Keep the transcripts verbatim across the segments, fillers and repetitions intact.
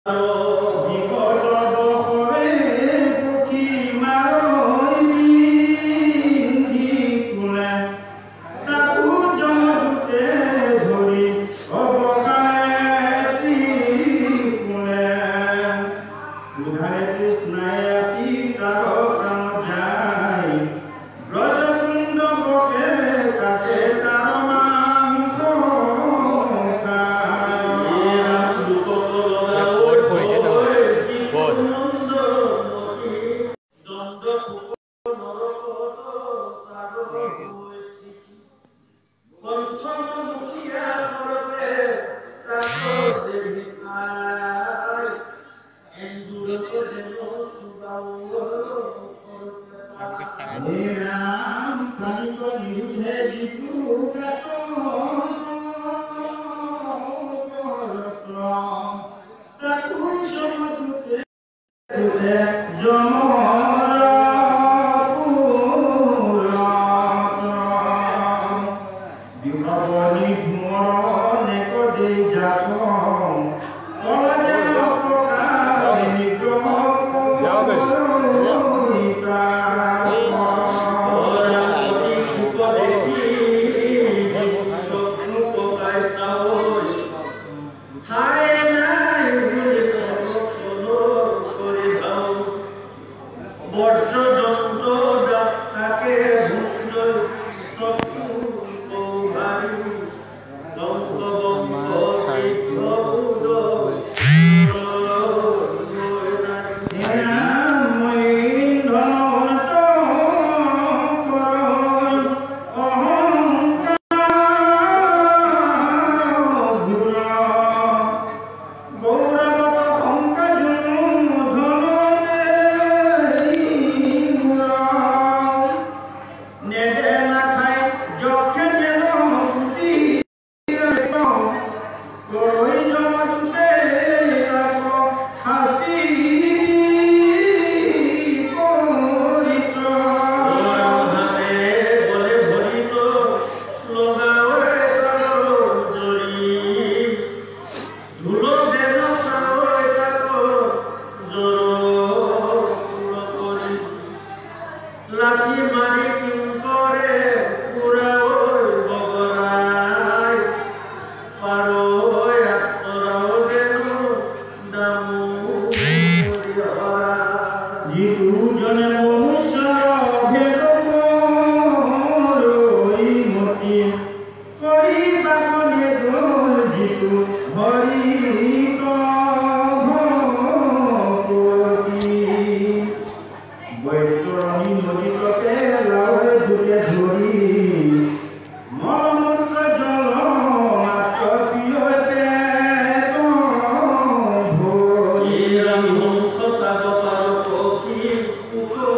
Uko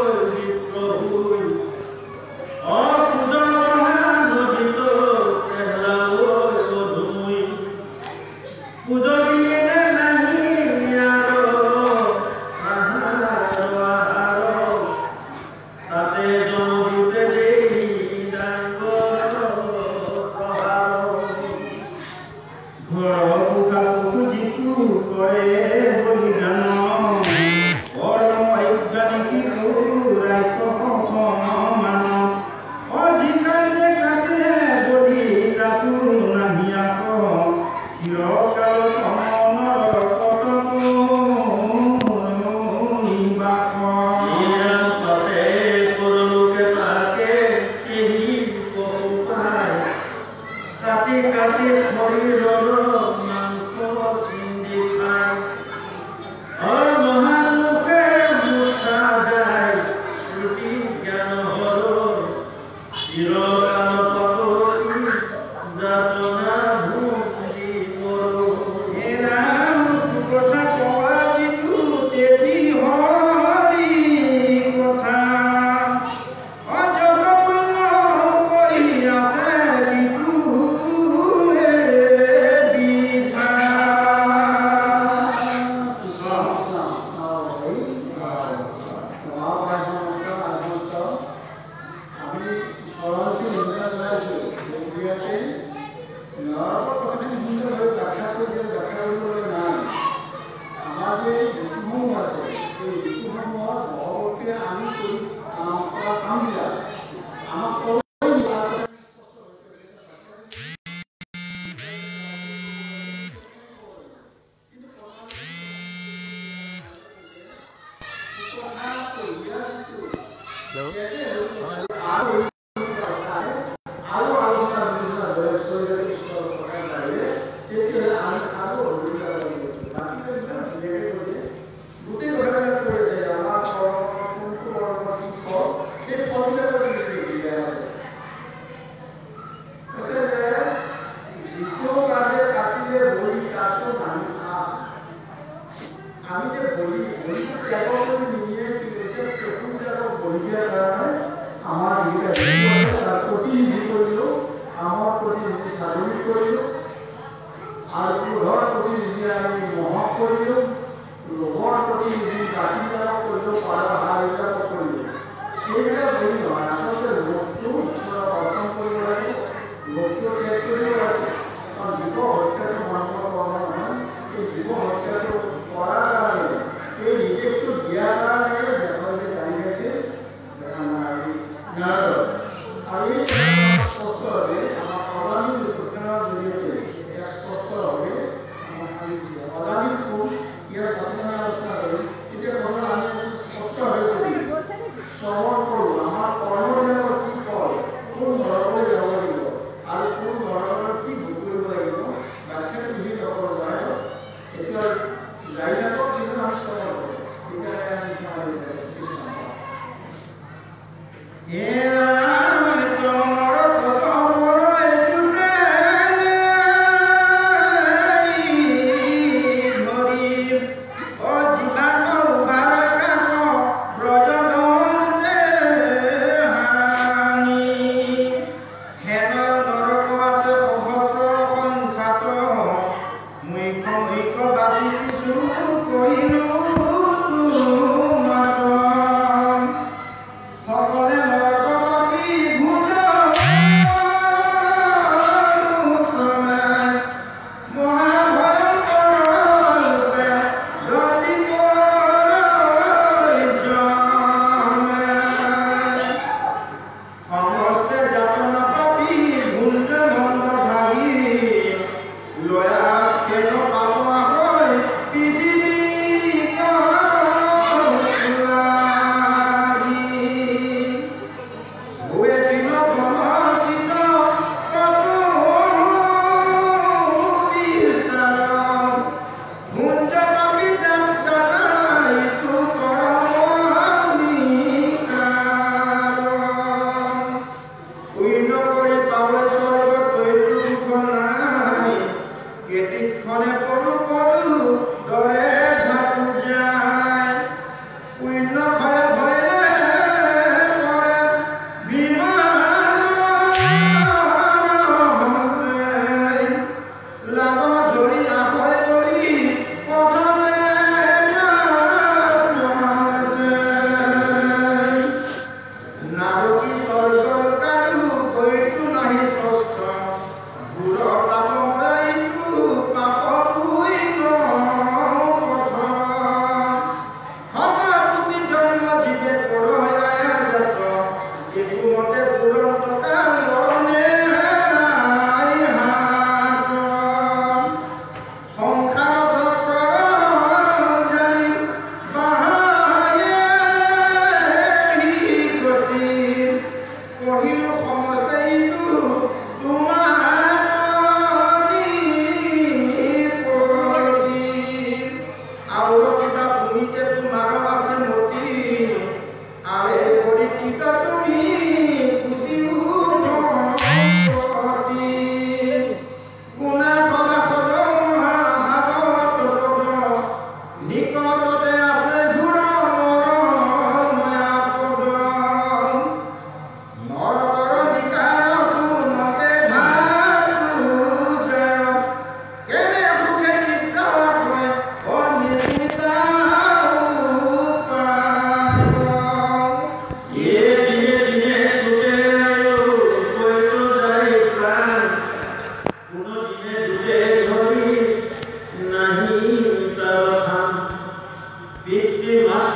ঋতুসমূহ আছে এই ঋতুসমূহত ভগৱতীয়ে আমি কৰি কৰা কামবিলাক আমাক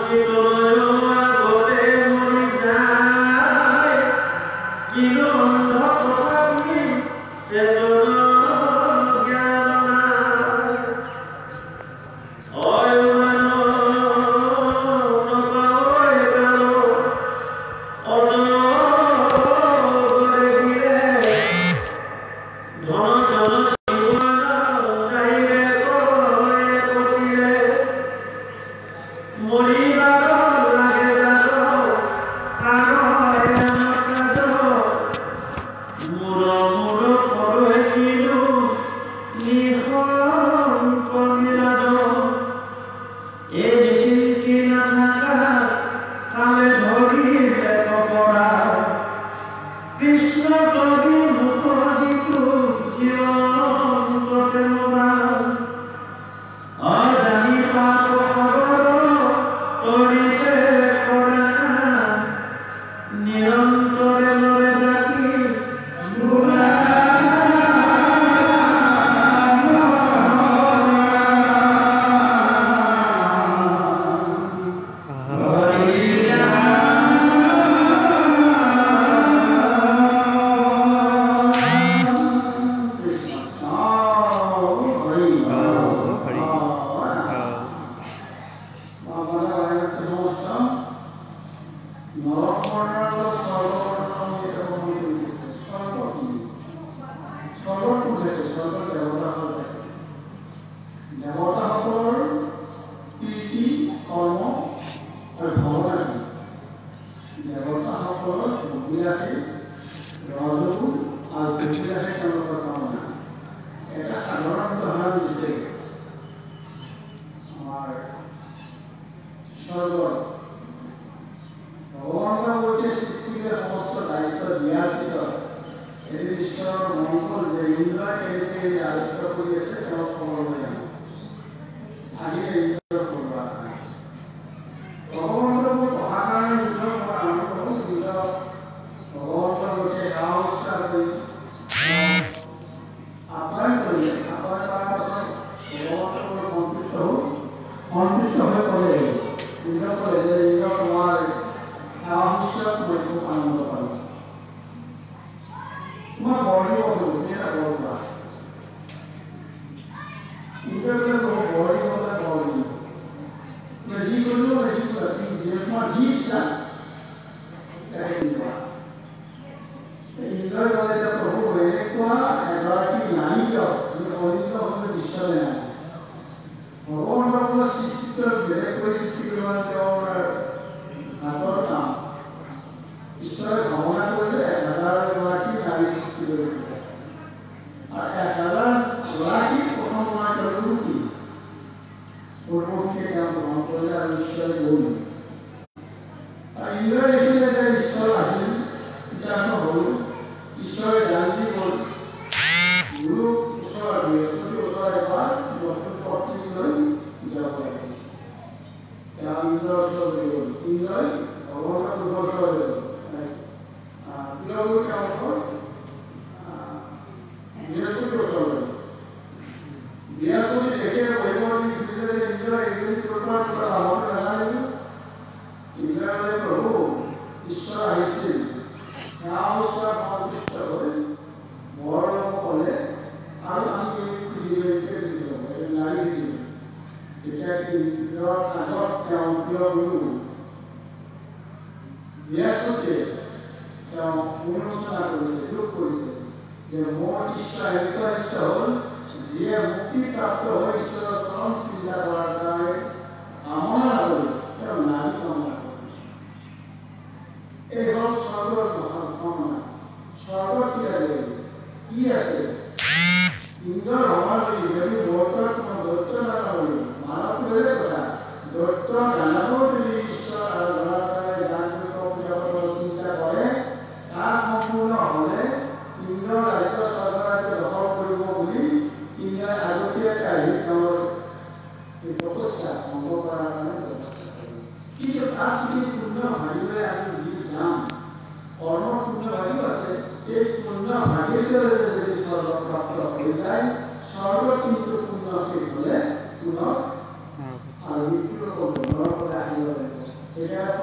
আৰু মৃত্যুৰ লগত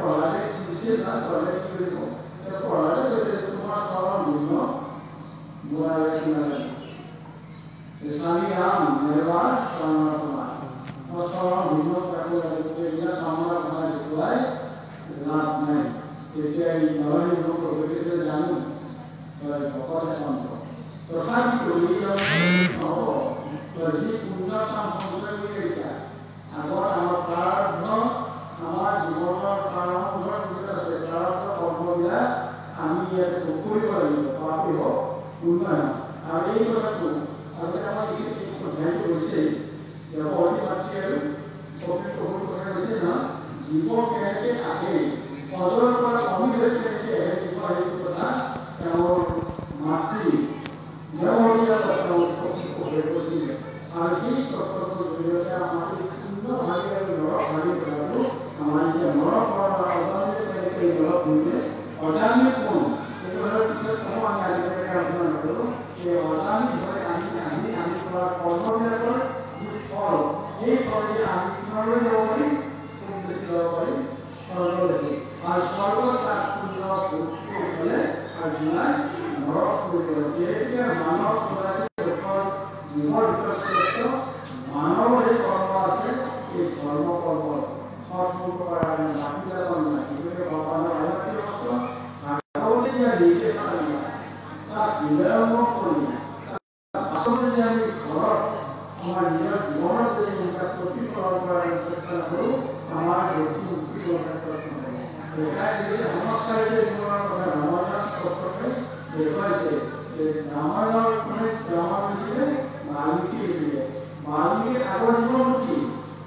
পঢ়ালে দিছে তাত পঢ়ালে কি কৰিব পঢ়ালে কৈছে তোমাৰ চৰণ ভিন্ন বুঢ়ালে কিনাৰে ইসলামী নাম নির্বাণ সমাজ সরল ভিন্ন কাকু এগুলা কামনা করা দেখলাই লাভ নাই সেটাই নয় লোক হয়েছে জানো ভকত মন্ত্র তথাপি হব যদি পূর্ণ কাম সম্পূর্ণ করে গেছে আগত আমার প্রারব্ধ আমার জীবনের প্রারম্ভ যেটা আছে প্রারব্ধ কর্মবিলাক আমি ইয়াতে কৰিব লাগিব পাপি হোক পূর্ণ আর এই কথাটো আগতে আমার এই ধ্যান করছে যে অতিমাত্রি আৰু প্রকৃত হল কথা হৈছে না জীব কেনেকে আহে সদৰৰ পৰা কমি হৈ কেনেকে আহে জীব সেইটো কথা তেওঁৰ মাতৃ দেৱলীয়া তেওঁ প্ৰকৃত হৈ গৈছিলে আৰু সেই তত্ত্বটোৰ জৰিয়তে আমাৰ পূৰ্ণভাৱে আৰু নৰভাৱে কৰাটো আমাৰ এতিয়া নৰক অজানিত কেনেকৈ নৰক হৈছে অজানিত কোন সেইটো হ'লে পিছত কম আমি আজিলৈকে আলোচনা নকৰোঁ এই অজানিত হৈ আমি আমি আমি কৰা কৰ্মবিলাকৰ যি ফল এই ফলটি আমি কিমানলৈ যাব পাৰিম খুব বেছি যাব পাৰিম স্বৰ্গলৈকে আৰু স্বৰ্গত তাত পূৰ্ণ কৰি পেলাই আৰু যিমান নৰক কৰিব এতিয়া মানৱ সদায় জীৱৰ ভিতৰত শ্ৰেষ্ঠ মানৱৰ এই কৰ্ম আছে এই ধৰ্ম কৰ্ম সৎসংগ কৰাৰ কাৰণে বাকীবিলাকৰ নাই সেইটোকে ভগৱানৰ আয়ত্তি বস্তু ভাগৱতে দিয়া নিৰ্দেশনা দিয়া তাক হৃদয়ংগ কৰি আচলতে যে আমি ঘৰত আমাৰ নিজৰ জীৱনত যদি এনেকুৱা প্ৰতিফলন কৰাৰ চেষ্টা নকৰোঁ আমাৰ গতি মুক্তি ক্ষেত্ৰত নহয় দেখাই দিলে সংস্কাৰ যে জীৱনৰ কথা ৰামায়ণ পত্ৰকে দেখুৱাইছে যে ৰামায়ণৰ মানে ৰামায়ণ হৈছিলে বাল্মীকি হৈছিলে বাল্মীকিৰ আগৰ জীৱন কি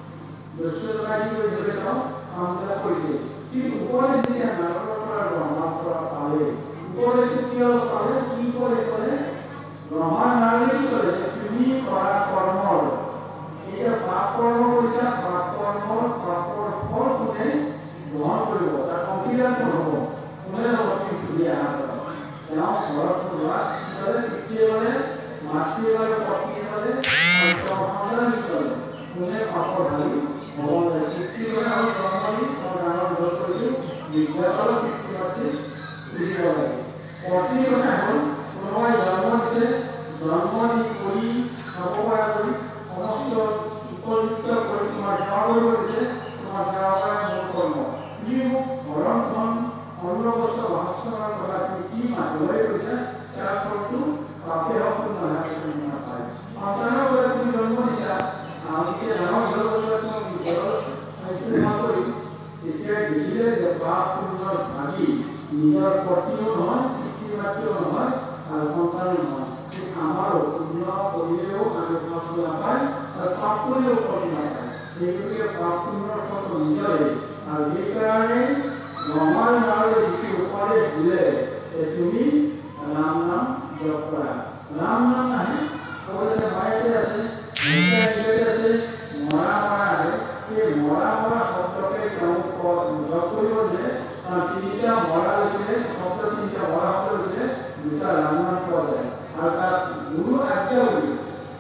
দস্যুতাই কি কৰিছিলে তেওঁ কামবিলাক কৰিছে কিন্তু ওপৰলৈ যেতিয়া নাৰদৰ পৰা ব্ৰহ্মাৰ পৰা পালে ওপৰলৈ কি হ'ল পালে কি কৰে ক'লে ব্ৰহ্মাৰ নাৰদে কি ক'লে তুমি কৰা কৰ্মৰ এতিয়া পাপ কৰ্ম কৰিছা পাপ কৰ্মৰ পাপৰ ফল কোনে গ্ৰহণ কৰিব তাৰ অংশীদাৰ কোন হ'ব কোনে হ'ব কিন্তু দিয়া তেওঁ ঘৰত লোৱা ক'লে পিতৃয়ে ক'লে মাতৃয়ে ক'লে পত্নীয়ে ক'লে আৰু তেওঁ সন্তানে কি ক'লে কোনে পাপৰ ঢালি হ'ব লাগে পিতৃ কথা হ'ল জন্ম দি তেওঁ ডাঙৰ দল কৰিছিল বিদ্যালয়ৰ পিতৃ মাতৃ বুজিব লাগে পত্নীৰ কথা হ'ল কোনোবাই জন্ম দিছে জন্ম দি কৰি খাব পৰা কৰি সমস্ত উপযুক্ত কৰি তোমাৰ সেৱা কৰিব দিছে তোমাৰ সেৱা কৰাই মোৰ কৰ্ম তুমি মোক ঘৰখন অন্ন বস্ত্ৰ বাসস্থানৰ কথা তুমি কি মাতিবলৈ কৈছে তাৰ ফলটো পাপে হওক নহয় নাপায় সন্তানৰ বাবে তুমি জন্ম দিছা আমি এতিয়া ডাঙৰ ঘৰৰ বাবে তোমাক ঘৰৰ স্থাপনা কৰি তেতিয়া দেখিলে যে পাপ পুণ্যৰ ভাগি নিজৰ পত্নীও নহয় পিতৃ মাতৃও নহয় আৰু সন্তানো নহয় আমাৰো পুণ্য কৰিলেও আমি ফল নাপায় আৰু পাপ কৰিলেও ফল নাপায় সেইগতিকে পাপ পুণ্যৰ ফলটো নিজৰে আৰু সেইকাৰণে ব্ৰহ্মাৰ নাৰদে যিটো উপদেশ দিলে যে তুমি ৰাম নাম জপ কৰা ৰাম নাম নাহে অৱশ্যে মায়াতে আছে আছে মৰা মৰা আহে সেই মৰা মৰা শব্দকে তেওঁ জপ কৰিব দিলে কাৰণ তিনিটা মৰা লিখিলে শব্দ তিনিটা মৰা শব্দ লিখিলে দুটা ৰাম নাম পোৱা যায় আৰু তাত গুৰু আজ্ঞা বুলি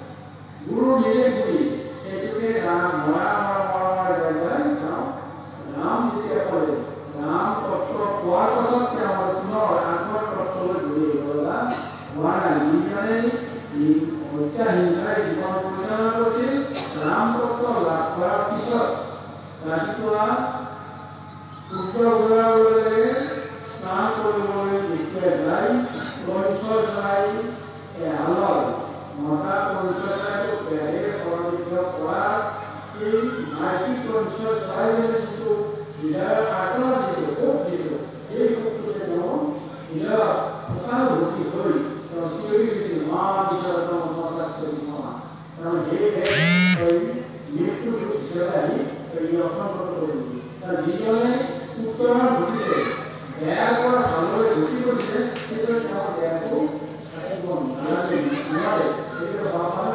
গুৰু নিৰ্দেশ বুলি সেইটোকে ৰাম মৰা মৰা মৰা মৰা যায় চাওঁ ৰাম যেতিয়া ক'লে ৰাম তত্ত্ব পোৱাৰ পাছত তেওঁ পুনৰ আগৰ তত্ত্বলৈ ঘূৰি আহিবলৈ হোৱা নাই যিজনে হত্যা হিংসাৰে জীৱন পৰিচালনা কৰিছিল ৰাম তত্ত্ব লাভ কৰাৰ পিছত ৰাতিপুৱা সূৰ্য উদয়ৰ লগে স্নান কৰিবলৈ যেতিয়া যায় পৰিচয় জ্বলাই হালৰ মতা পৰিচয়টো পেৰে সৰলিত কৰাৰ এই মাইকী পৰিচয় জ্বলাই যিটো হৃদয়ৰ আগ্ৰহ যিটো শোক যিটো এই শোকটোতে তেওঁ হৃদয়ত সকাল ভৰ্তি হৈ তেওঁ চিঞৰি গৈছিল মা নিজৰ কাৰণ সেই মৃত্যু হিচাপে আহি অসংগত কৰি যিজনে উত্তৰণ ঘটিছে বেয়াৰ পৰা ভাললৈ গতি কৰিছে সেইদৰে তেওঁ বেয়াটো থাকিব নালাগে নোৱাৰে সেইটো ভাৱনা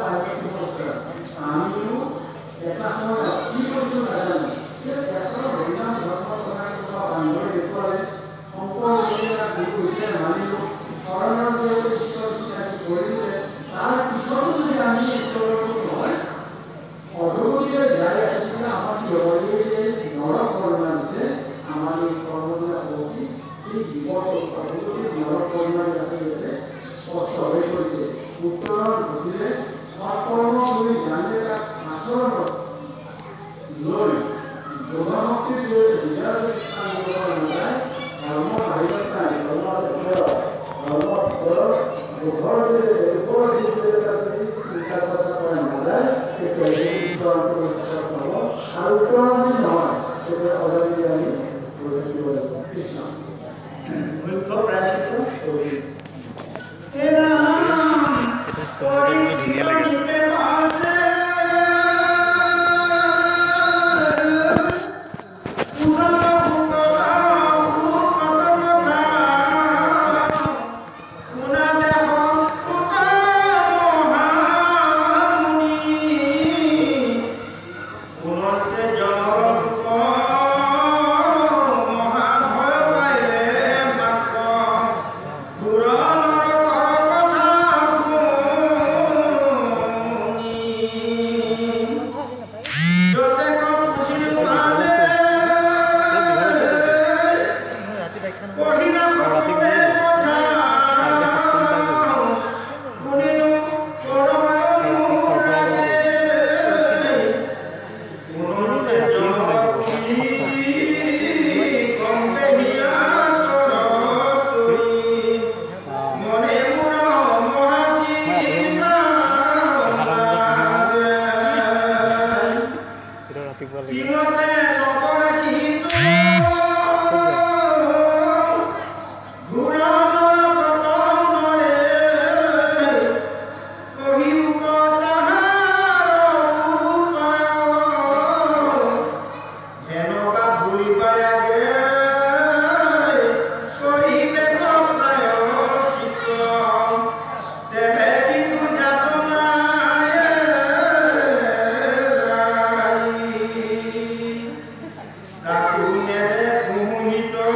আমিও এটা সময়ত কি কৰিছোঁ নাজানো দেশৰ হৰিনাম ধৰ্ম কথা বান্ধৱী দেখুৱালে শংকৰ গুৰু হিচাপে মানিলোঁ শৰণৰ জৰিয়তে ঈশ্বৰ চিনাকি কৰিলে তাৰ পিছতো যদি আমি উত্তৰটো নহয় অধোগতিলৈ যাই আছে আমাৰ কি হ'ব এই যে নৰক বৰ্ণনা দিছে আমাৰ লৈ প্ৰধানমন্ত্ৰী যে ইয়াৰ স্থান ল'ব নাযায় ধৰ্মৰ বাহিৰত নাই ধৰ্মৰ ওপৰত ধৰ্মৰ ওপৰত ওপৰ যে ওপৰ যদি চিন্তা চৰ্চা কৰা নাযায় তেতিয়া সেই উত্তৰণটো সচেতন হ'ব আৰু উত্তৰণ যদি নহয় তেতিয়া অজানি আমি কৰি থাকিব লাগিব কৃষ্ণ মুখ্য প্ৰাচিত ধুনীয়া লাগে Aku nyedek muhito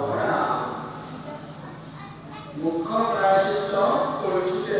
মুখ্য প্ৰায়শ্চিত্ত পৰিচিতে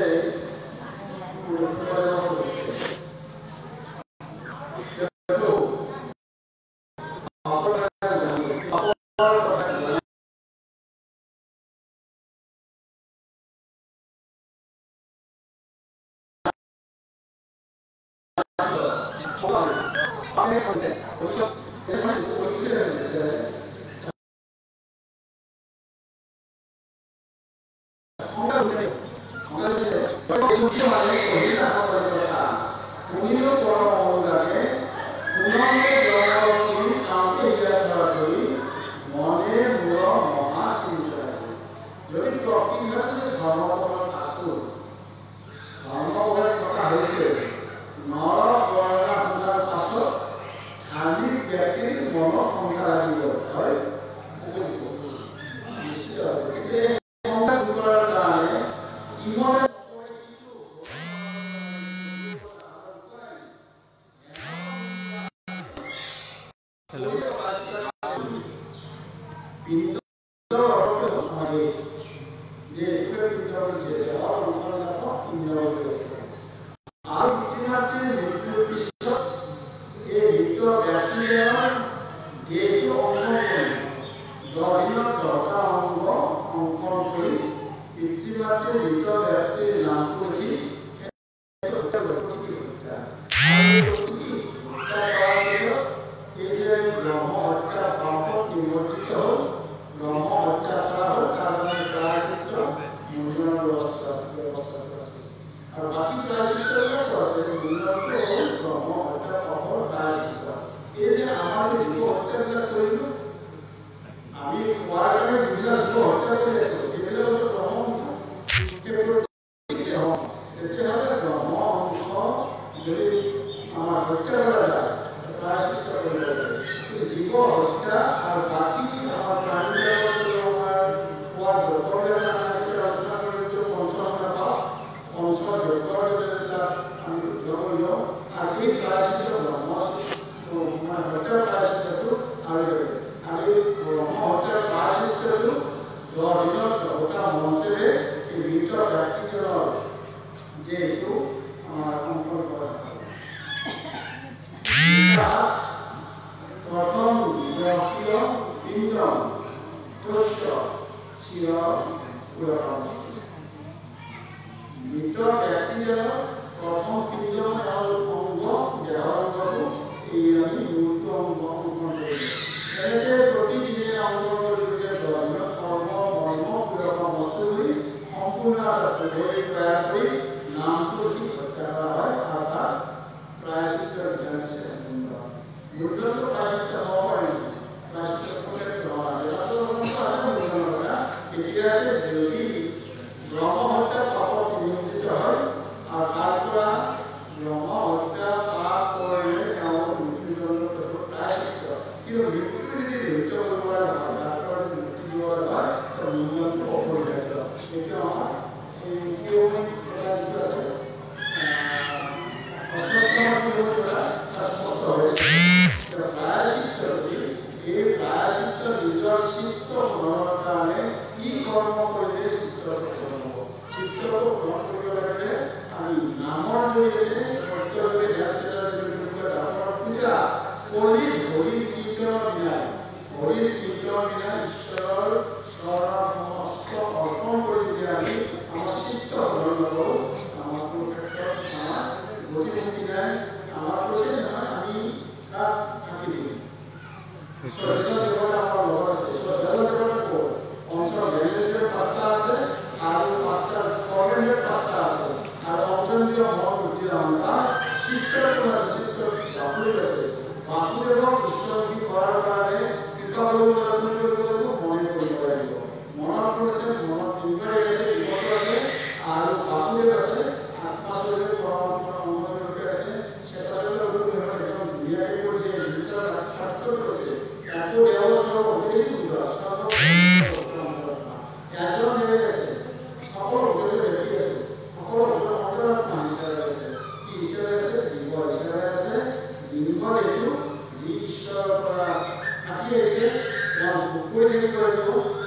What are you going to do?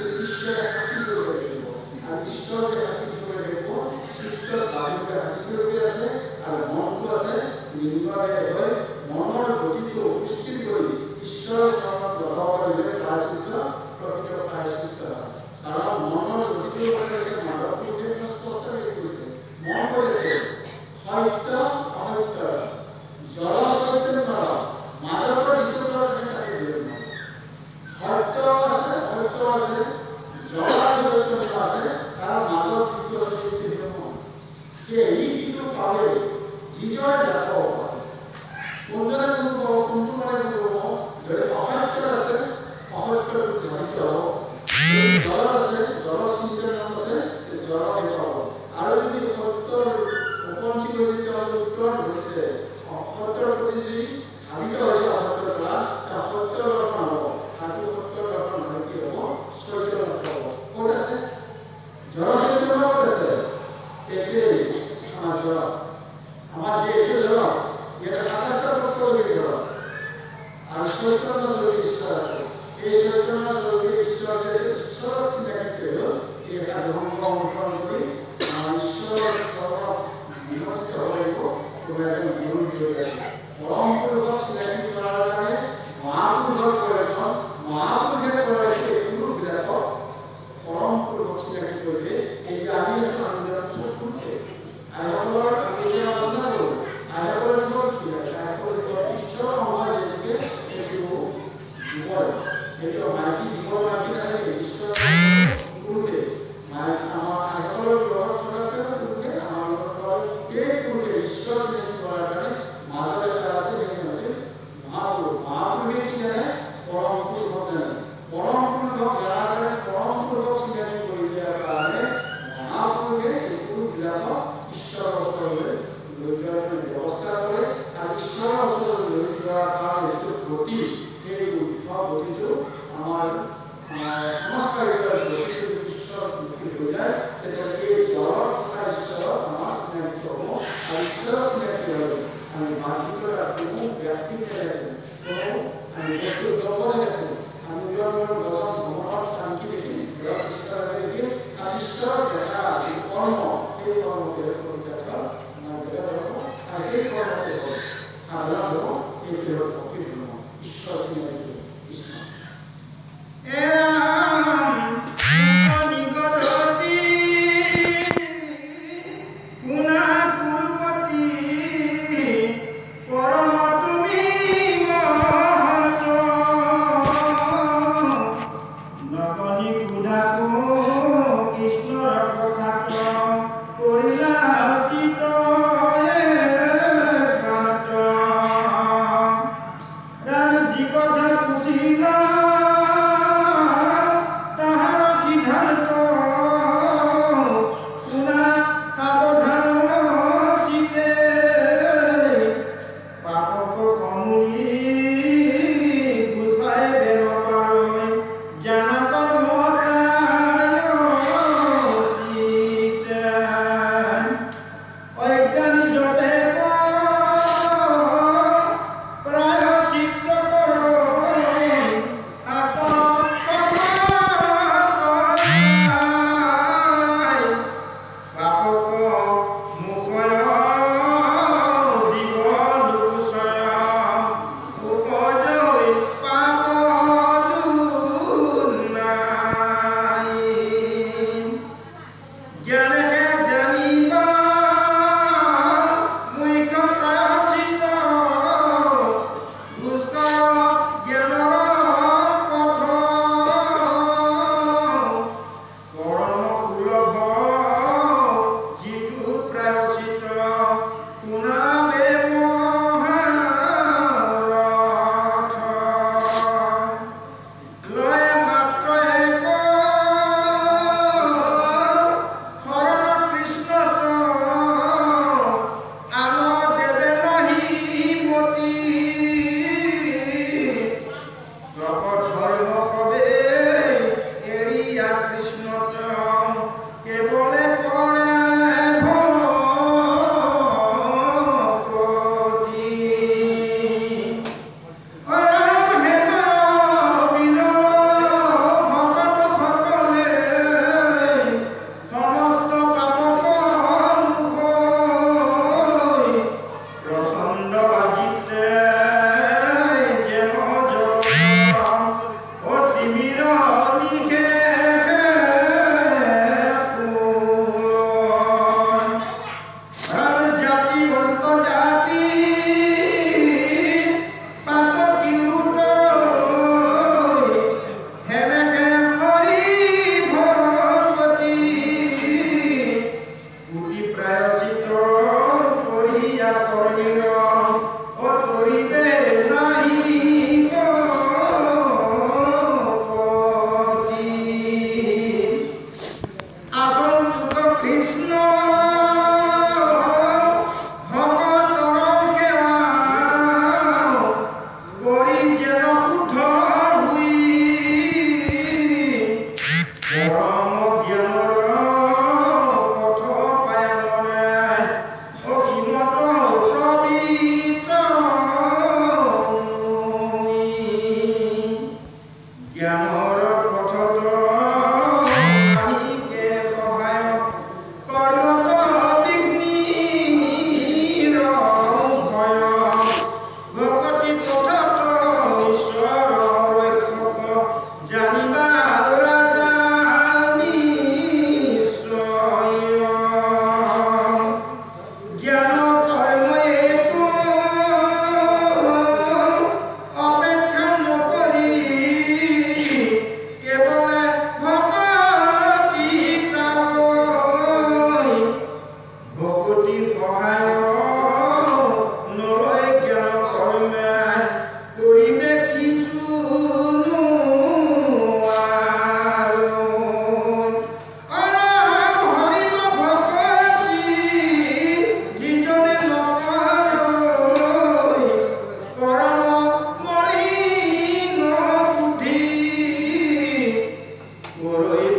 কোনজনে কোনটো কোনটো মানে কৰিব যদি অসত্য আছে অসত্যৰ ধ্বনিত হ'ব যদি জ্বৰ আছে জ্বৰৰ চিন্তন আছে জ্বৰ এটা হ'ব আৰু যদি সত্যৰ উপঞ্চি কৰি তেওঁলোকে উত্তৰ ধৰিছে অসত্যৰ প্ৰতি যদি ধাবিত হৈছে অসত্যৰ পৰা অসত্যৰ লক্ষণ হ'ব আৰু সত্যৰ লক্ষণ নহয় কি হ'ব চৰিত্ৰৰ লক্ষণ হ'ব ক'ত আছে জ্বৰ চৰিত্ৰৰ ক'ত আছে এইটোৱেই আমাৰ জ্বৰ আমাৰ যে এইটো জ্বৰ এটা সাতাশটা পত্ৰলৈ জ্বৰ আৰু চৰিত্ৰৰ স্বৰূপী ঈশ্বৰ আছে এই চৰিত্ৰৰ স্বৰূপী ঈশ্বৰ ঈশ্বৰৰ চিনাকি হ'ল এই এটা ধৰ্ম অনুসৰণ কৰি ঈশ্বৰৰ স্বৰূপ বিকশিত হ'ব লাগিব কোনো এজন গুৰু হৈ আছে পৰম পুৰুষক চিনাকি কৰাৰ কাৰণে মহাপুৰুষৰ প্ৰয়োজন মহাপুৰুষে কৰাইছে গুৰুবিলাকক পৰম পুৰুষক চিনাকি কৰিলে এই যে আমি আছোঁ আন্দোলন চকুতে আইসকলৰ আমি যে আলোচনা কৰোঁ আইসকলৰ জীৱন কি হয় আইসকলৰ ঈশ্বৰৰ সমাজ যেনেকৈ এইটো জীৱন এইটো মাইকী জীৱন মাইকী নাহে ঈশ্বৰৰ পুৰুষে আমাৰ আইসকলৰ লগত থকাকৈ পুৰুষে আমাৰ লগত এই পুৰুষে ঈশ্বৰ চিনাকি কৰাৰ কাৰণে মাজত এটা আছে সেই মহাপুৰুষ মহাপুৰুষে কি জানে পৰম পুৰুষক জানে পৰম পুৰুষক জনাৰ কাৰণে পৰম পুৰুষক চিনাকি কৰি দিয়াৰ কাৰণে মহাপুৰুষে এই পুৰুষবিলাকক ঈশ্বৰৰ ওচৰলৈ লৈ যোৱাৰ ব্যৱস্থা কৰে আৰু ঈশ্বৰৰ ওচৰলৈ লৈ যোৱাৰ কাৰণে যিটো গতি সেই গতিটো আমাৰ সংস্কাৰিত গতিটো ঈশ্বৰ গতি হৈ যায় তেতিয়াহ'লে এই জ্বৰৰ কথা ঈশ্বৰত আমাৰ চিনাকি হ'ব আৰু ঈশ্বৰৰ চিনাকি হ'লে আমি বাহিৰৰ কোনো ব্যক্তিৰ কোনো আমি বস্তু জগতে দেখোঁ আমি জগতৰ জগত ভ্ৰমণৰ শান্তি দেখি ঈশ্বৰ দেখি আৰু ঈশ্বৰ দেখা যি কৰ্ম সেই কৰ্মকে পৰিত্যাগ আমাৰ বেলেগ হ'ব আৰু সেই কৰ্মকে হ'ল সাধাৰণ হ'ব এইটোৱে হ'ল ভক্তি ধৰ্ম ঈশ্বৰ চিনাকি কৃষ্ণ Mira, mi jefe,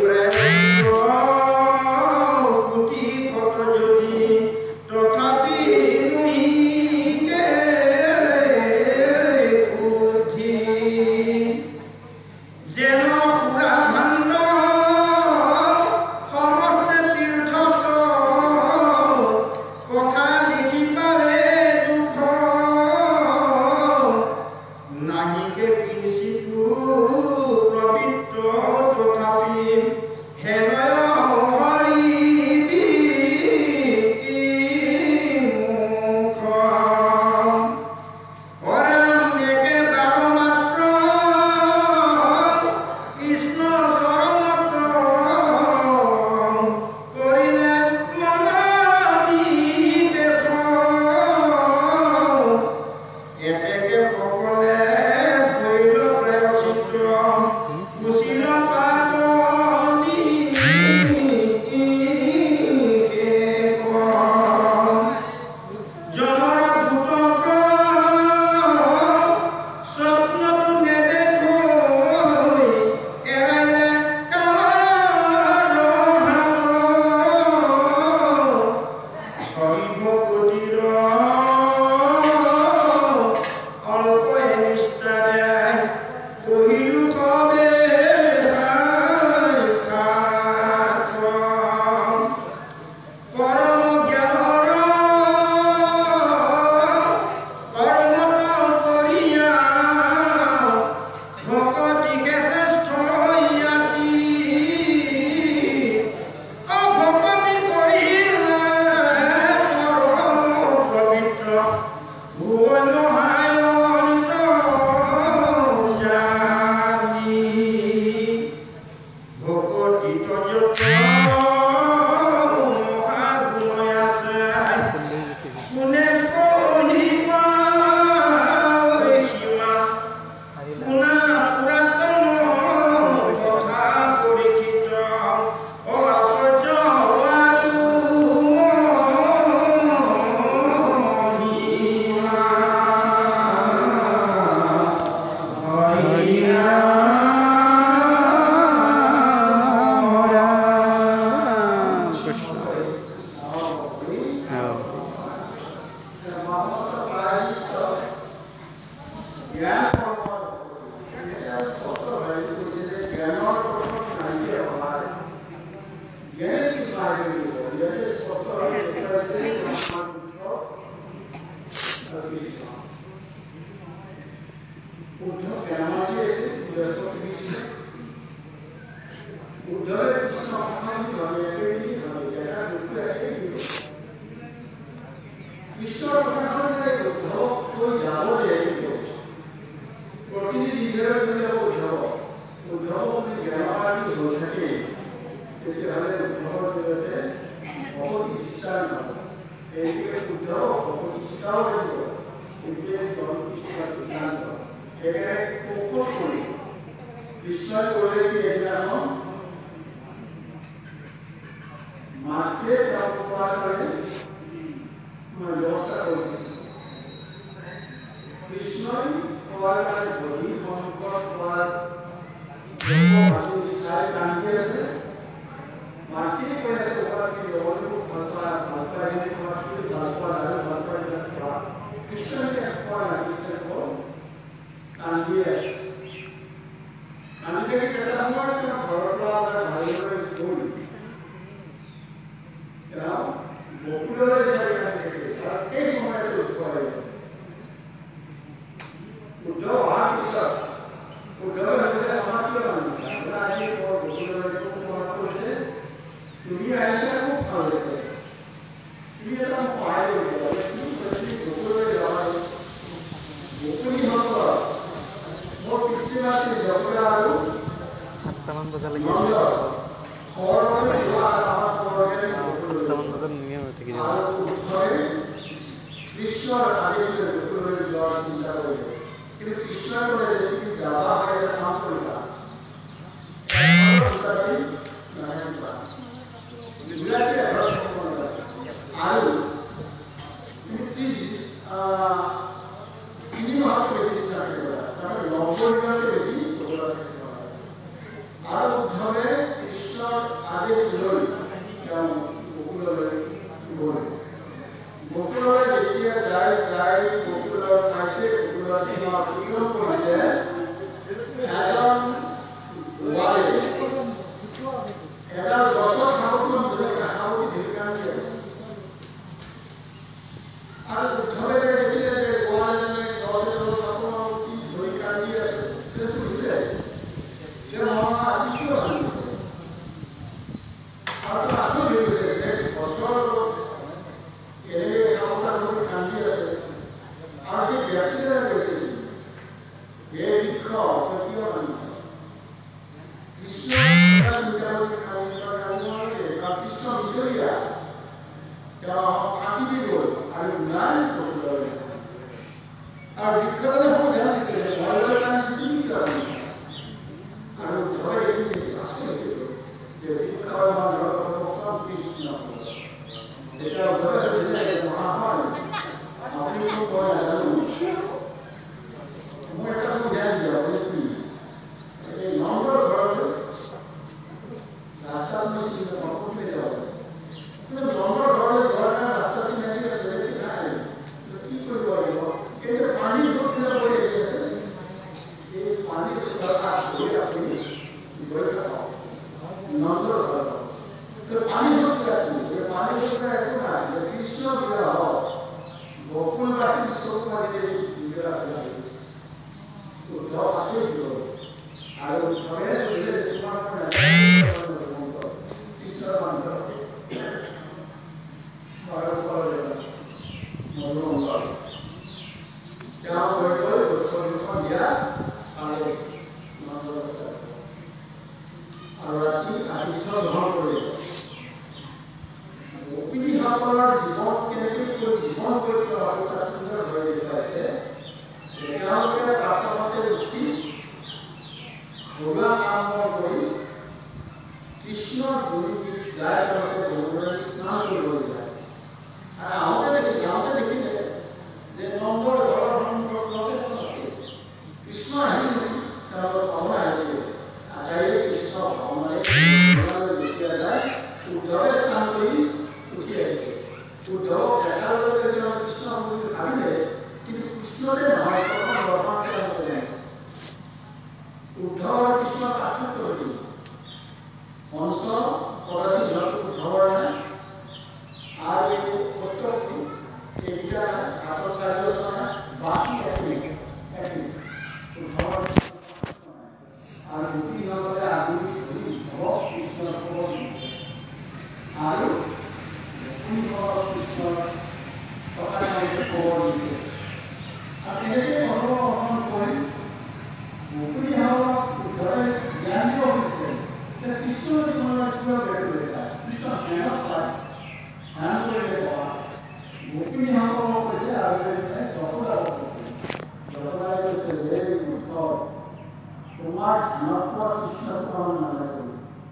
আর উদ্ধবে কৃষ্ণ আদেশ লৈ তেওঁ বকুললৈ গ'ল। বকুললৈ যেতিয়া যাই যাই বকুলত পাইছে, বকুলত তেওঁ অতিক্ৰম কৰিছে, এজন ওৱালে এডাল গছৰ সাৱটি ধুনীয়াকৈ সাৱটি ধুনীয়া আছে আৰু উদ্ধৱে দেখিলে যে ওৱালজনে গছ এডাল সাৱটি ধৰি কান্দি আছে। তেওঁ সুধিলে যে মই আজি কিয় কান্দিছে? আৰু আচৰিত হৈ গৈছে যে গছৰ এনেকৈ সাৱটা ধৰি কান্দি আছে আৰু সেই ব্যক্তিজনে কৈছে হে বৃক্ষ তই কিয় কান্দিছ? কৃষ্ণ কৃষ্ণ বিচৰীয়া তেওঁ ফাঁকি দি গ'ল আৰু নাই বকুললৈ। আৰু বৃক্ষজনে খুব ধ্যান দিছে যে ভয়লৈ কান্দিছে, তুমি কিয় কান্দিছা? আৰু ধৰে এইখিনি আচৰিত হৈ গ'ল যে বৃক্ষৰ মানুহৰ প্ৰথম কৃষ্ণ। এতিয়া ধৰে সুধিলে মহাশয় আপুনি মোক কয় নাজানো, মোৰ এটা জ্ঞান দিয়ক। এই নন্দৰ ঘৰলৈ ৰাস্তাত মই চিন্তা নকৰোঁতে যাব, কিন্তু নন্দৰ ঘৰলৈ যোৱাৰ কাৰণে ৰাস্তা চিনাকি আছে নাই, কি কৰিব লাগিব? কিন্তু পানী সুবিধা কৰি আহি আছে, এই পানী সুবিধা কৰি আপুনি গৈ থাকক নন্দৰ ঘৰ। পানী সুবিধা কি? এই পানী সুবিধা একো নাই, কৃষ্ণ বিগ্ৰহ বকুলবাসীৰ চকু মাৰিলে বিগ্ৰহ উদ্ধৱ আচৰিত হ'ল আৰু চবে সুধিলে তোমাৰ কৃষ্ণৰ মন্ত্ৰ তেওঁ গৈ গৈ উৎসৱখন দিয়া পালে আৰু ৰাতি আতিথ্য গ্ৰহণ কৰিলে। গোপিনীসকলৰ জীৱন কেনেকৈ জীৱন কৰিছে আৰু তাত সুন্দৰ হৈ দেখুৱাইছে। তেওঁলোকে প্ৰাতঃতে উঠি ভগৱান আৰম্ভ কৰি কৃষ্ণৰ গুণগীত গাই তেওঁলোকে ভগৱানৰ স্নান কৰিবলৈ যায়। আৰু আহোঁতে দেখি আহোঁতে দেখিলে যে নন্দৰ ঘৰৰ সন্মুখত নদীখন আছিল। কৃষ্ণ আহিলে তেওঁলোকৰ ভাওনা আহিলে আটাইৰে কৃষ্ণ ভাওনাৰে ভগৱানলৈ যেতিয়া যায় উদ্ধৱে স্নান কৰি উঠি আহিছে। উদ্ধৱক দেখাৰ লগে তেওঁ কৃষ্ণ বুলি ভাবিলে, কিন্তু কৃষ্ণতে নহয় প্ৰথম ব্ৰহ্মাণ্ডে তেওঁলোকে আহিছে। উদ্ধৱ আৰু কৃষ্ণ পাৰ্থক্য হৈছিল মঞ্চ কদাচিত ধৰক উদ্ধৱৰ নাই আৰু এই অষ্টপতি এইকেইটা হাতত চাৰিজন নাই, বাকী একই একই উদ্ধৱৰ আৰু গোপীসকলে আগুৰি ধৰি উদ্ধৱক কৃষ্ণৰ খবৰ দিছে আৰু কৃষ্ণৰ কথা খবৰ দিছে। আৰু তেনেকৈ অনুসৰণ কৰি গোপিনীসকলক উদ্ধৱে জ্ঞান দিব খুজিছে যে কৃষ্ণৰ জীৱনৰ কিয় বেৰি লৈছা, কৃষ্ণ ধ্যানত পায় ধ্যান কৰিলে পঢ়া। গোপিনীসকলক কৈছে আৰু যশোদাক যশোদাই কৈছে যে উদ্ধৱ তোমাৰ ধ্যানত পোৱা কৃষ্ণক পালন নালাগে,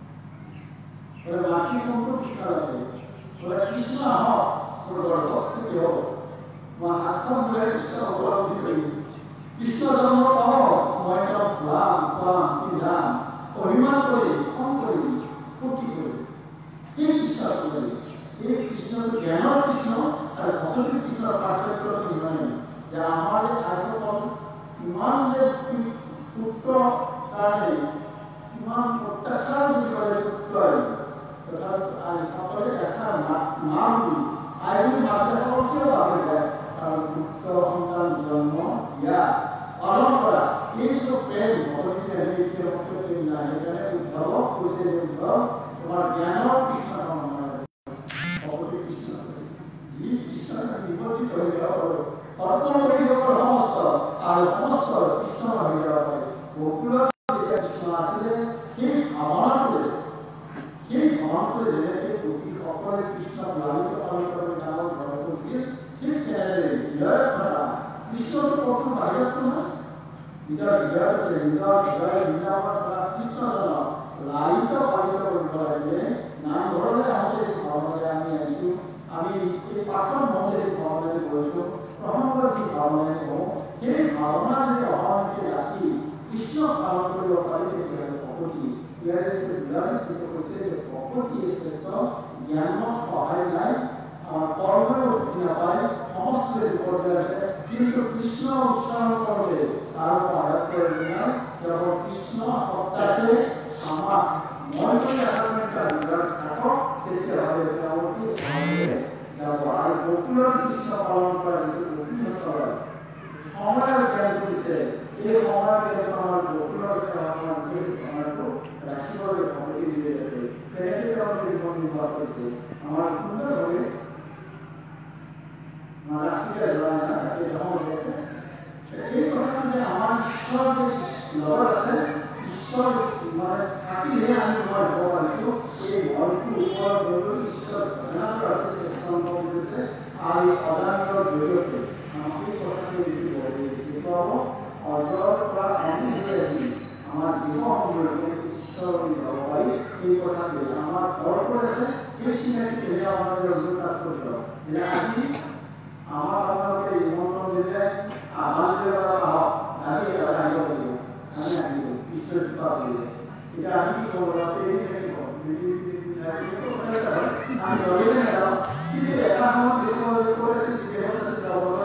মাতৃ কোনটো কৃষ্ণ লাগে? বোলে কৃষ্ণ আহক মোৰ গৰ্ভস্থিতি হওক, মই হাতখন ধৰে কৃষ্ণ উপলব্ধি কৰিম, কৃষ্ণ জন্ম পাব, মই তেওঁক খুৱাম খুৱাম পিন্ধাম অভিমান কৰি খং কৰিম ফূৰ্তি কৰিম। এই কৃষ্ণ আছিলে, এই কৃষ্ণটো জ্ঞানৰ কৃষ্ণ আৰু ভকতিৰ কৃষ্ণৰ পাৰ্থক্যটো ইমানেই যে আমাৰ আইসকল ইমান যে পুত্ৰ কাৰণে ইমান অত্যাচাৰ বুলি কৰে পুত্ৰই, তথাপি এটা মা বুলি আই বুলি মাতৃসকল কিয় ভাবে যায়? কাৰণ পুত্ৰ সন্তান জন্ম দিয়া পালন কৰা এই যিটো প্ৰেম ভগৱতী প্ৰেম নাই, সেইকাৰণে উদ্ধৱক কৈছে যে উদ্ধৱ তোমাৰ জ্ঞানৰ কৃষ্ণ ভগৱতী কৃষ্ণ যি কৃষ্ণ নিবৰ্তিত হৈ যাব পাৰোঁ অৰ্পণ কৰি দিব পাৰোঁ সমস্ত আৰু সমস্ত কৃষ্ণ হৈ যাব পাৰে। বকুলত যেতিয়া কৃষ্ণ আছিলে সেই ভাৱনাটোৱে সেই ভাৱনাটোৱে যেনেকৈ গোপীসকলে কৃষ্ণক লালিত পালন কৰি ডাঙৰ ঘৰ কৰিছিল, ঠিক তেনেদৰে হৃদয়ৰ কথা কৃষ্ণটো কঠোৰ বাহিৰতো নহয়, নিজৰ হৃদয়ত আছে, নিজৰ হৃদয়ৰ হৃদয়ৰ পৰা কৃষ্ণজনক লালিত পালিত কৰিব লাগিলে নামঘৰলৈ আহোঁতে যি ভাৱনাৰে আমি আহিছোঁ, আমি এই পাঠন মন্দিৰ যি ভাৱনাৰে গৈছোঁ, প্ৰসংগৰ যি ভাৱনাৰে কওঁ, সেই ভাৱনা যদি অহালৈকে ৰাখি কৃষ্ণক পালন কৰিব পাৰি তেতিয়াহ'লে ভকতি ইয়াৰে বিৰাট যিটো কৈছে যে ভকতি শ্ৰেষ্ঠ জ্ঞানৰ সহায় নাই কৰ্মৰ উঠি নাপায় সমস্ত বিপদে আছে কিন্তু কৃষ্ণ উচ্চাৰণ কৰোঁতে তাৰ সহায় কৰিব নাই কেৱল কৃষ্ণ সত্তাতে আমাক মই যদি এটা বিৰাট থাকক তেতিয়াহ'লে তেওঁলোকে ভালদৰে যাব আৰু বকুলৰ কৃষ্ণ পালন কৰা যিটো বকুলৰ চৰণ সময়ৰ জ্ঞান কৰিছে এই সময়ৰ জ্ঞান আমাৰ বকুলৰ সময়টো ৰাখিবলৈ ভক্তি দিলে আছে কেনেকৈ তেওঁলোকে জীৱন নিৰ্বাহ কৰিছে আমাৰ সুন্দৰভাৱে ৰাখিলে যোৱা নাই ৰাখি ডাঙৰ হৈছে এই কথা যে আমাৰ ঈশ্বৰ যে লগত আছে ঈশ্বৰ মানে থাকিলে আমি মই হ'ব পাৰিছোঁ এই ঘৰটোৰ ওপৰত গৈ ঈশ্বৰ ঘটনা কৰাটো চেষ্টা কৰিছে আৰু অদানৰ জৰিয়তে আমাক এই কথাটো দেখুৱাব অজৰ পৰা আমি হৈ আহি আমাৰ জীৱসমূহলৈ ঈশ্বৰ যাব পাৰি এই কথাটোৱে আমাৰ ঘৰটো আছে সেই চিনাকি কেনে আপোনালোকে অনুতাপ কৰিব যে আজি আমাৰ আপোনালোকে নিমন্ত্ৰণ দিলে ভালদৰে আহক আজি আহিব লাগিব আমি আহিব ঈশ্বৰ কৃপা কৰিলে এতিয়া আমি কি ক'ব এই থাকিব আমি দৌৰিলে নাযাওঁ কিন্তু এটা সময়ত দেখুৱাবলৈ কৈছে তাৰপিছত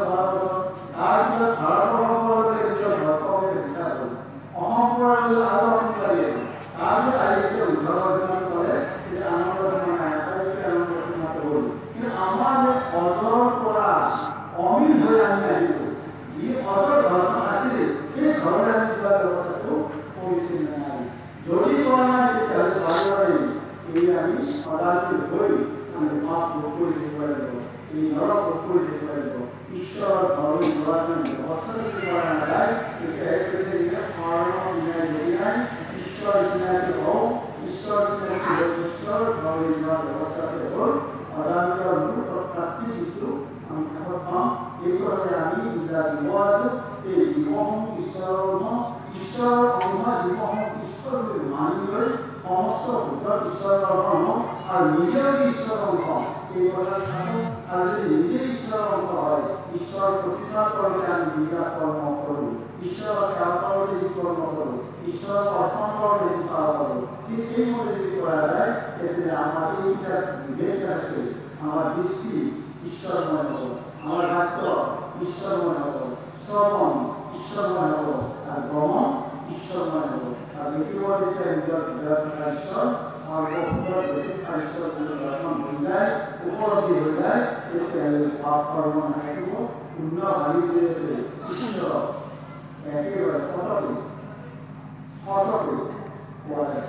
ভাৰতবৰ্ষলৈ নিজৰ ভক্তকে বিচাৰ কৰোঁ অসমপুৰলৈ আৰু আমি লাগে তাৰপিছত আহিছে উদ্ধৱ কৰে যে আনন্দ আটাইতকৈ আনন্দ হ'ল কিন্তু আমাৰ যে অজৰ পৰা অমিল হৈ আমি আহিলোঁ যি অজৰ ঘৰখন আছিলে সেই ঘৰলৈ আমি যোৱাৰ ব্যৱস্থাটো কৰিছিল নাই যদি কৰা নাই তেতিয়াহ'লে ভালদৰে এই আমি সদায় হৈ আমি মাক ভোগ কৰি থাকিব লাগিব এই নৰক ভোগ কৰি থাকিব লাগিব ঈশ্বৰৰ ঘৰলৈ যোৱাৰ কাৰণে ব্যৱস্থাটো কৰা নাযায় তেতিয়া এই শৰণৰ ন্যায় যদি নাই ঈশ্বৰ চিনাকি হওঁ ঈশ্বৰ চিনাকি হৈ ঈশ্বৰৰ ঘৰলৈ যোৱাৰ ব্যৱস্থাটো হ'ল অদান্তৰ মূল প্ৰাপ্তি যিটো আমি কাষত পাওঁ এই কথাতে আমি দুটা জীৱ আছোঁ এই জীৱসমূহ ঈশ্বৰৰ ঈশ্বৰৰ অংশ জীৱসমূহ ঈশ্বৰলৈ মানি লৈ সমস্ত ভূতৰ ঈশ্বৰৰ অংশ আৰু নিজেও ঈশ্বৰৰ অংশ এই কথা থাকোঁ আৰু যদি নিজে ঈশ্বৰৰ অংশ হয় ঈশ্বৰৰ প্ৰতিপাল কৰোঁতে আমি যিবিলাক কৰ্ম কৰোঁ ঈশ্বৰৰ সেৱা কৰোঁতে যি কৰ্ম কৰোঁ ঈশ্বৰৰ অৰ্পণ কৰোঁতে যি সেৱা কৰোঁ ঠিক এইমতে যদি কৰা যায় তেতিয়া আমাৰ এইকেইটা বিবেক আছে আমাৰ দৃষ্টি ঈশ্বৰময় হ'ব আমাৰ বাক্য ঈশ্বৰময় হ'ব শ্ৰৱণ ঈশ্বৰময় হ'ব আৰু ভ্ৰমণ ঈশ্বৰময় হ'ব আৰু দেখিব যেতিয়া নিজৰ ভিতৰত থকা ঈশ্বৰ আমাৰ সুন্দৰ বেছিক ঈশ্বৰ যদি দৰ্শন হৈ যায় উপলব্ধি হৈ যায় তেতিয়াহ'লে পাপ কৰ্ম নাথাকিব শূন্য ভাবি জৰিয়তে ঈশ্বৰ একেবাৰে সততে সততে পোৱা যায়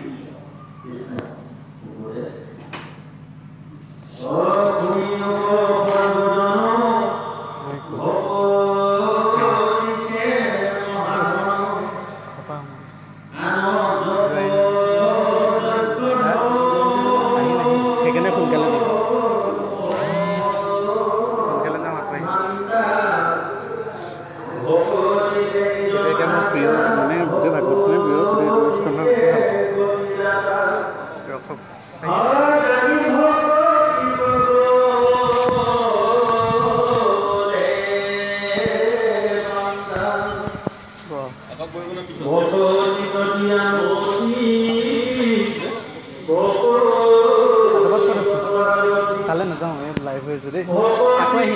কালে নাযাওঁ এই লাইভ হৈছে দেই আকৌ আহিম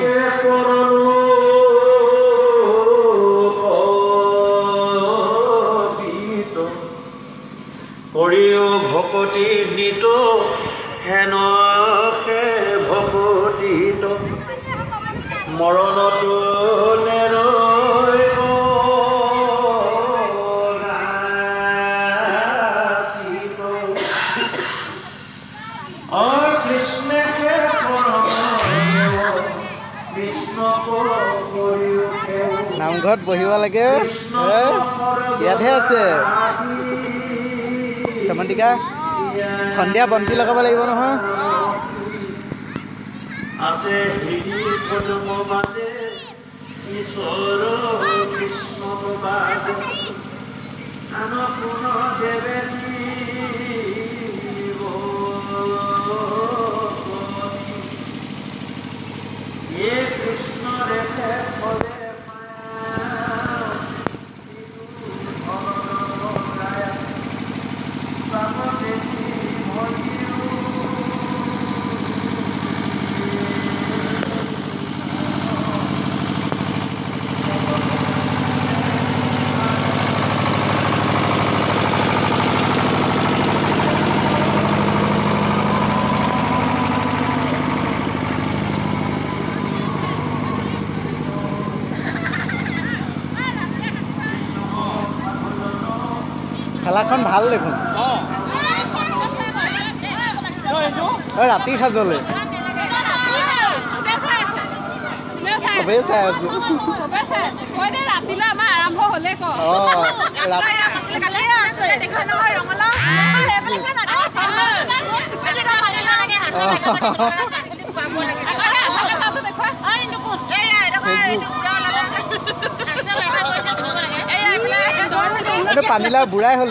কৰিও ভকতি নিত হেন সে ভকতিত মৰণতো নেৰৈ নামঘৰত বহিব লাগে ইয়াতহে আছে চমন্তিকা সন্ধিয়া বন্তি লগাব লাগিব নহয় আছে হৃদি পদ্ম বাদে ঈশ্বৰ কৃষ্ণ বাদে আনপূৰ্ণ দেৱে কৃষ্ণ ৰেখে ফলে মেলাখন ভাল দেখোন ৰাতি সাজলে চবেই চাই আছো পানীলাও বুঢ়াই হ'ল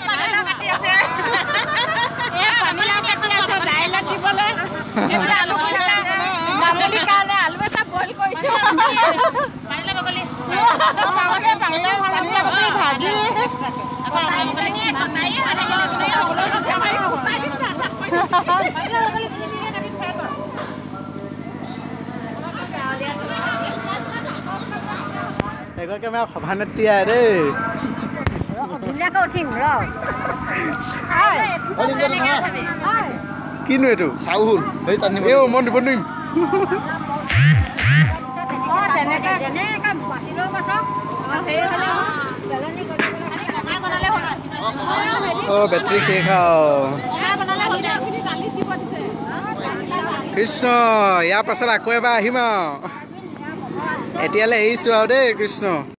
এগৰাকী আমাৰ সভানেত্ৰী আই দেই কিনো এইটো চাউল মই দিব নোৱাৰিম অ বেটাৰী শেষ কৃষ্ণ ইয়াৰ পাছত আকৌ এবাৰ আহিম আৰু এতিয়ালৈ এৰিছো আৰু দেই কৃষ্ণ